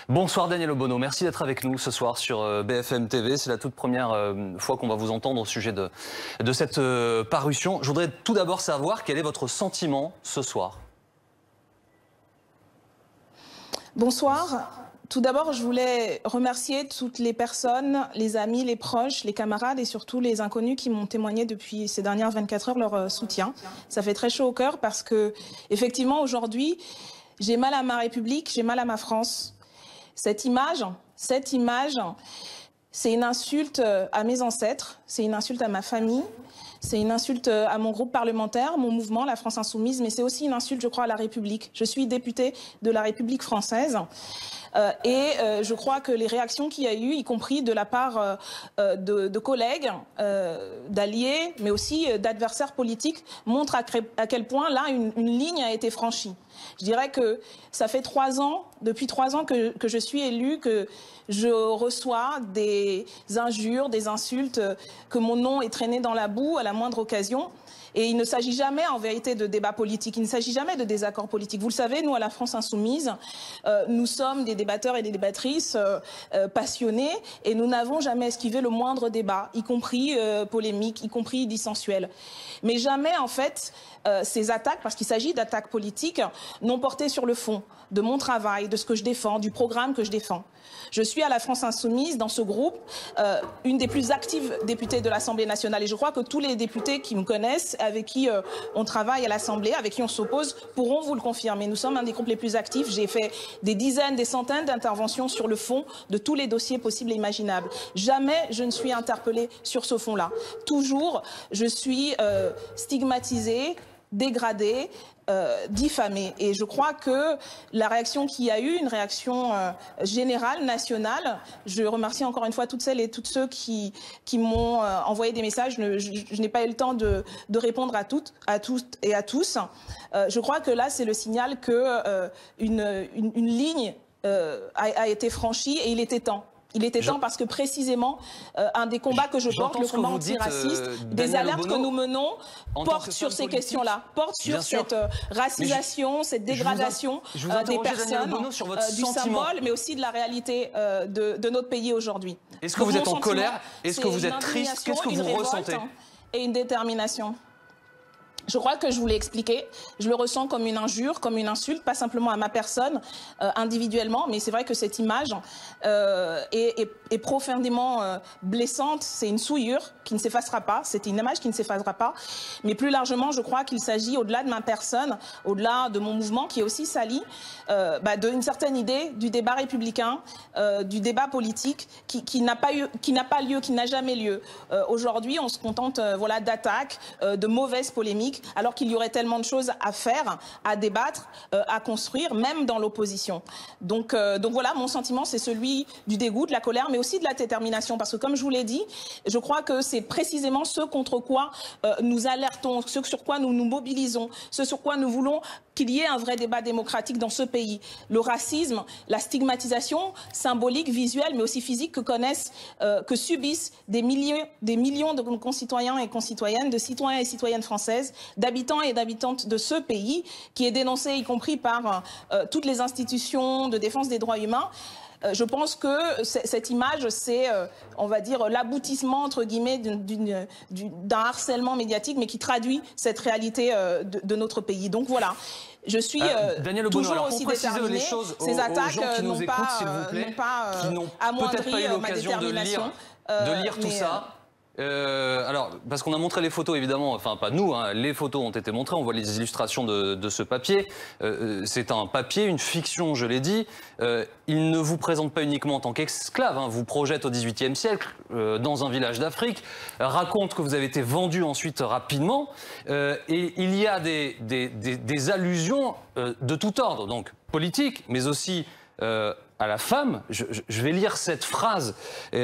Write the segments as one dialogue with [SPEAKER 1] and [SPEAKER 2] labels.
[SPEAKER 1] Bonsoir Daniel Obono, merci d'être avec nous ce soir sur BFM TV. C'est la toute première fois qu'on va vous entendre au sujet de cette parution. Je voudrais tout d'abord savoir quel est votre sentiment ce soir.
[SPEAKER 2] Bonsoir. Tout d'abord, je voulais remercier toutes les personnes, les amis, les proches, les camarades et surtout les inconnus qui m'ont témoigné depuis ces dernières 24 heures leur soutien. Ça fait très chaud au cœur parce que, effectivement, aujourd'hui, j'ai mal à ma République, j'ai mal à ma France. Cette image, c'est une insulte à mes ancêtres, c'est une insulte à ma famille, c'est une insulte à mon groupe parlementaire, mon mouvement, la France Insoumise, mais c'est aussi une insulte, je crois, à la République. Je suis députée de la République française. Je crois que les réactions qu'il y a eu, y compris de la part de collègues, d'alliés, mais aussi d'adversaires politiques, montrent à quel point, là, une ligne a été franchie. Je dirais que ça fait depuis 3 ans que je suis élue, que je reçois des injures, des insultes, que mon nom est traîné dans la boue à la moindre occasion. Et il ne s'agit jamais, en vérité, de débat politique. Il ne s'agit jamais de désaccord politique. Vous le savez, nous, à la France Insoumise, nous sommes des débatteurs et des débattrices passionnés et nous n'avons jamais esquivé le moindre débat, y compris polémique, y compris dissensuel. Mais jamais, en fait, ces attaques, parce qu'il s'agit d'attaques politiques, n'ont porté sur le fond de mon travail, de ce que je défends, du programme que je défends. Je suis à la France Insoumise, dans ce groupe, une des plus actives députées de l'Assemblée nationale. Et je crois que tous les députés qui me connaissent, avec qui on travaille à l'Assemblée, avec qui on s'oppose, pourront vous le confirmer. Nous sommes un des groupes les plus actifs. J'ai fait des dizaines, des centaines d'interventions sur le fond de tous les dossiers possibles et imaginables. Jamais je ne suis interpellée sur ce fond-là. Toujours, je suis stigmatisée, dégradée, diffamée. Et je crois que la réaction qu'il y a eu, une réaction générale, nationale, je remercie encore une fois toutes celles et tous ceux qui m'ont envoyé des messages. Je n'ai pas eu le temps de répondre à toutes et à tous. Je crois que là, c'est le signal que une ligne a été franchie et il était temps. Il était temps parce que précisément, un des combats que je porte, le combat antiraciste, des alertes que nous menons, portent sur ces questions-là, portent sur cette racisation, cette dégradation des personnes, du symbole, mais aussi de la réalité de notre pays aujourd'hui.
[SPEAKER 1] Est-ce que vous êtes en colère? Est-ce que vous êtes triste? Qu'est-ce que vous ressentez?
[SPEAKER 2] Et une détermination. Je crois que je vous l'ai expliqué, je le ressens comme une injure, comme une insulte, pas simplement à ma personne individuellement, mais c'est vrai que cette image est profondément blessante, c'est une souillure qui ne s'effacera pas, c'est une image qui ne s'effacera pas, mais plus largement je crois qu'il s'agit au-delà de ma personne, au-delà de mon mouvement qui est aussi sali, d'une certaine idée du débat républicain, du débat politique qui n'a pas lieu, qui n'a jamais lieu. Aujourd'hui on se contente d'attaques, de mauvaises polémiques, alors qu'il y aurait tellement de choses à faire, à débattre, à construire, même dans l'opposition. Donc voilà, mon sentiment, c'est celui du dégoût, de la colère, mais aussi de la détermination. Parce que comme je vous l'ai dit, je crois que c'est précisément ce contre quoi nous alertons, ce sur quoi nous nous mobilisons, ce sur quoi nous voulons qu'il y ait un vrai débat démocratique dans ce pays. Le racisme, la stigmatisation symbolique, visuelle, mais aussi physique que subissent des millions de concitoyens et concitoyennes, de citoyens et citoyennes françaises, d'habitants et d'habitantes de ce pays, qui est dénoncé y compris par toutes les institutions de défense des droits humains. Je pense que cette image, c'est, on va dire, l'aboutissement, entre guillemets, d'un harcèlement médiatique, mais qui traduit cette réalité de notre pays. Donc voilà, je suis
[SPEAKER 1] Daniel Obono,
[SPEAKER 2] toujours aussi déterminée. Ces attaques n'ont pas amoindri ma détermination.
[SPEAKER 1] De lire tout ça. Alors, parce qu'on a montré les photos, évidemment, enfin pas nous, hein, les photos ont été montrées, on voit les illustrations de ce papier. C'est un papier, une fiction, je l'ai dit. Il ne vous présente pas uniquement en tant qu'esclave, hein, vous projette au XVIIIe siècle, dans un village d'Afrique, raconte que vous avez été vendu ensuite rapidement, et il y a des allusions de tout ordre, donc politique, mais aussi à la femme. Je vais lire cette phrase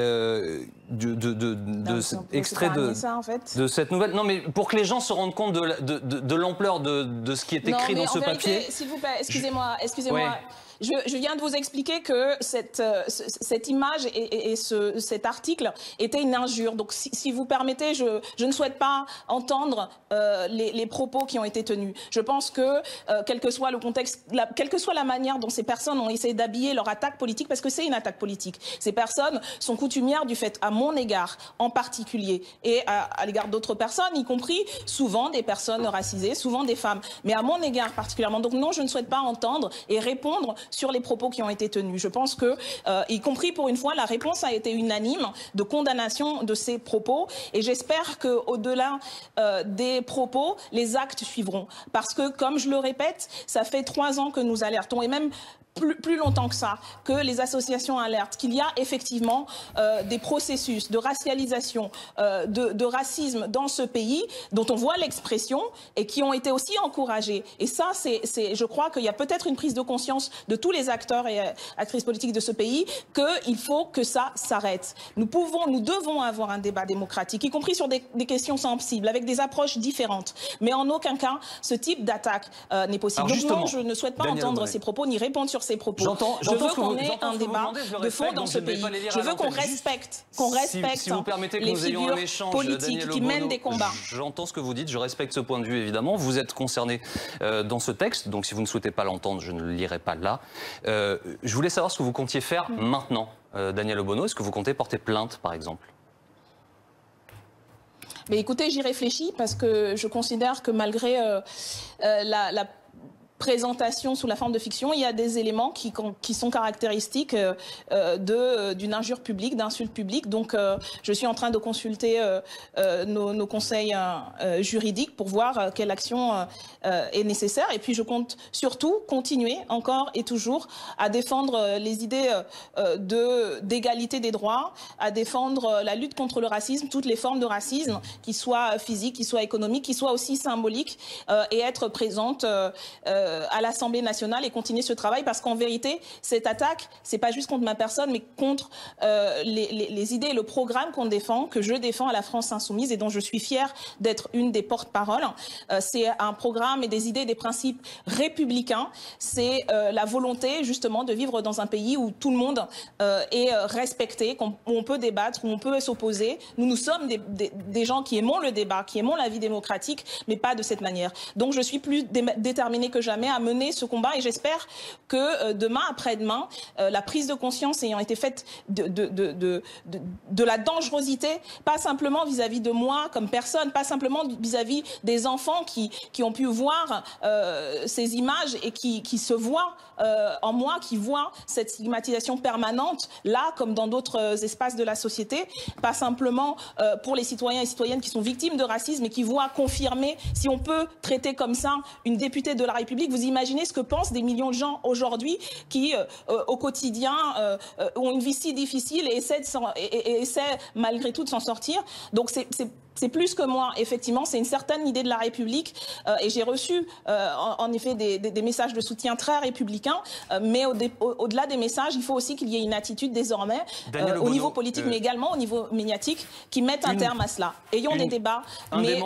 [SPEAKER 1] extrait de cette nouvelle. Non, mais pour que les gens se rendent compte de l'ampleur de ce qui est écrit dans ce papier.
[SPEAKER 2] S'il vous plaît, excusez-moi. Je viens de vous expliquer que cette image et cet article était une injure. Donc, si vous permettez, je ne souhaite pas entendre les propos qui ont été tenus. Je pense que, quel que soit le contexte, quelle que soit la manière dont ces personnes ont essayé d'habiller leur attaque politique, parce que c'est une attaque politique, ces personnes sont coutumières du fait, à mon égard en particulier, et à l'égard d'autres personnes, y compris souvent des personnes racisées, souvent des femmes, mais à mon égard particulièrement. Donc non, je ne souhaite pas entendre et répondre sur les propos qui ont été tenus. Je pense que, y compris pour une fois, la réponse a été unanime de condamnation de ces propos, et j'espère qu'au-delà des propos, les actes suivront. Parce que, comme je le répète, ça fait 3 ans que nous alertons, et même plus longtemps que ça, que les associations alertent qu'il y a effectivement des processus de racialisation, de racisme dans ce pays, dont on voit l'expression et qui ont été aussi encouragés. Et ça, je crois qu'il y a peut-être une prise de conscience de tous les acteurs et actrices politiques de ce pays qu'il faut que ça s'arrête. Nous devons avoir un débat démocratique, y compris sur des questions sensibles, avec des approches différentes. Mais en aucun cas, ce type d'attaque n'est possible. Donc non, je ne souhaite pas entendre ces propos ni répondre sur ces propos. Je veux qu'on ait un débat de fond dans ce pays. Je veux qu'on respecte les figures politiques qui mènent des combats.
[SPEAKER 1] J'entends ce que vous dites, je respecte ce point de vue évidemment. Vous êtes concerné dans ce texte, donc si vous ne souhaitez pas l'entendre, je ne le lirai pas là. Je voulais savoir ce que vous comptiez faire maintenant, Daniel Obono. Est-ce que vous comptez porter plainte, par exemple ?
[SPEAKER 2] Mais écoutez, j'y réfléchis parce que je considère que malgré la présentation sous la forme de fiction, il y a des éléments qui sont caractéristiques d'une injure publique, d'insulte publique. Donc, je suis en train de consulter nos conseils juridiques pour voir quelle action est nécessaire. Et puis, je compte surtout continuer encore et toujours à défendre les idées d'égalité des droits, à défendre la lutte contre le racisme, toutes les formes de racisme, qui soient physiques, qui soient économiques, qui soient aussi symboliques, et être présente à l'Assemblée nationale et continuer ce travail, parce qu'en vérité, cette attaque, c'est pas juste contre ma personne, mais contre les idées et le programme qu'on défend, que je défends à la France insoumise et dont je suis fière d'être une des porte-paroles. C'est un programme et des idées et des principes républicains. C'est la volonté, justement, de vivre dans un pays où tout le monde est respecté, où on peut débattre, où on peut s'opposer. Nous sommes des gens qui aimons le débat, qui aimons la vie démocratique, mais pas de cette manière. Donc, je suis plus déterminée que jamais à mener ce combat, et j'espère que demain, après-demain, la prise de conscience ayant été faite de la dangerosité, pas simplement vis-à-vis de moi comme personne, pas simplement vis-à-vis des enfants qui ont pu voir ces images et qui se voient en moi, qui voient cette stigmatisation permanente, là comme dans d'autres espaces de la société, pas simplement pour les citoyens et citoyennes qui sont victimes de racisme et qui voient confirmer, si on peut traiter comme ça une députée de la République. Vous imaginez ce que pensent des millions de gens aujourd'hui qui, au quotidien, ont une vie si difficile et essaient malgré tout de s'en sortir. Donc c'est plus que moi, effectivement, c'est une certaine idée de la République, et j'ai reçu en effet des messages de soutien très républicains, mais au-delà des messages, il faut aussi qu'il y ait une attitude désormais au niveau politique, mais également au niveau médiatique, qui mette un terme à cela. Ayons des débats, mais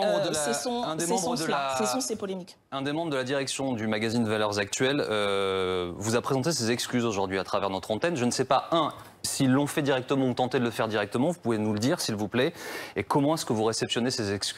[SPEAKER 2] cessons ces polémiques.
[SPEAKER 1] Un des membres de la direction du magazine Valeurs Actuelles vous a présenté ses excuses aujourd'hui à travers notre antenne. Je ne sais pas, s'ils l'ont fait directement ou tenté de le faire directement, vous pouvez nous le dire, s'il vous plaît. Et comment est-ce que vous réceptionnez ces excuses ?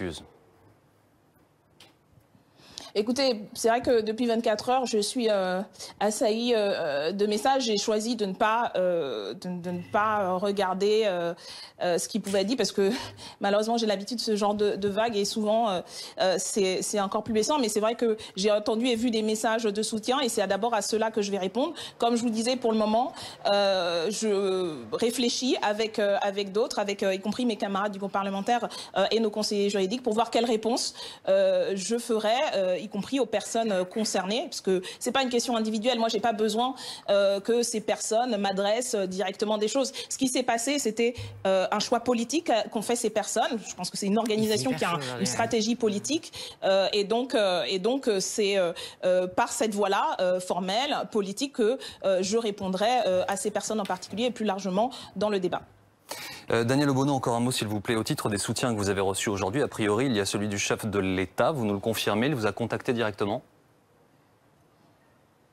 [SPEAKER 2] Écoutez, c'est vrai que depuis 24 heures, je suis assaillie de messages. J'ai choisi de ne pas regarder ce qui pouvait être dit, parce que malheureusement, j'ai l'habitude de ce genre de vagues, et souvent, c'est encore plus blessant. Mais c'est vrai que j'ai entendu et vu des messages de soutien, et c'est d'abord à cela que je vais répondre. Comme je vous disais, pour le moment, je réfléchis avec d'autres, y compris mes camarades du groupe parlementaire et nos conseillers juridiques, pour voir quelle réponse je ferai, y compris aux personnes concernées, parce que c'est pas une question individuelle. Moi, j'ai pas besoin que ces personnes m'adressent directement des choses. Ce qui s'est passé, c'était un choix politique qu'ont fait ces personnes. Je pense que c'est une organisation qui a une stratégie politique, et donc c'est par cette voie-là, formelle, politique, que je répondrai à ces personnes en particulier, et plus largement dans le débat.
[SPEAKER 1] Daniel Obono, encore un mot s'il vous plaît. Au titre des soutiens que vous avez reçus aujourd'hui, a priori, il y a celui du chef de l'État. Vous nous le confirmez, il vous a contacté directement ?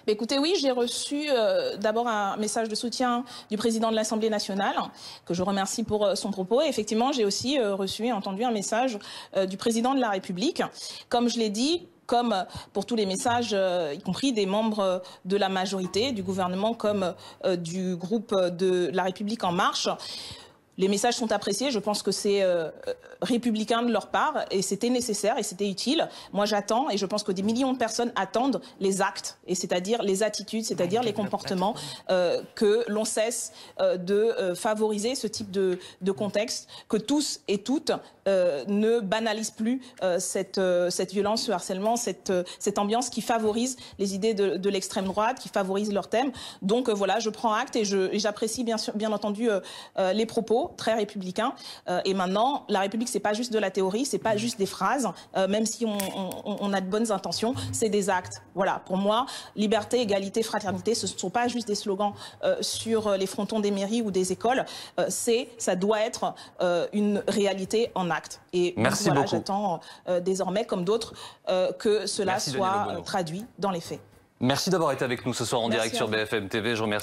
[SPEAKER 2] Écoutez, oui, j'ai reçu d'abord un message de soutien du président de l'Assemblée nationale, que je remercie pour son propos. Et effectivement, j'ai aussi reçu et entendu un message du président de la République. Comme je l'ai dit, comme pour tous les messages, y compris des membres de la majorité, du gouvernement comme du groupe de La République En Marche, les messages sont appréciés, je pense que c'est républicain de leur part et c'était nécessaire et c'était utile. Moi j'attends et je pense que des millions de personnes attendent les actes, et c'est-à-dire les attitudes, c'est-à-dire les comportements, que l'on cesse de favoriser ce type de contexte, que tous et toutes ne banalisent plus cette violence, ce harcèlement, cette ambiance qui favorise les idées de l'extrême droite, qui favorise leurs thèmes. Donc voilà, je prends acte et j'apprécie bien entendu les propos très républicains. Et maintenant, la République, c'est pas juste de la théorie, c'est pas juste des phrases, même si on a de bonnes intentions, c'est des actes. Voilà, pour moi, liberté, égalité, fraternité, ce ne sont pas juste des slogans sur les frontons des mairies ou des écoles, ça doit être une réalité en acte. Et
[SPEAKER 1] merci
[SPEAKER 2] voilà,
[SPEAKER 1] beaucoup.
[SPEAKER 2] J'attends désormais, comme d'autres, que cela soit traduit dans les faits.
[SPEAKER 1] Merci d'avoir été avec nous ce soir en
[SPEAKER 2] Merci
[SPEAKER 1] direct sur BFM TV. Je remercie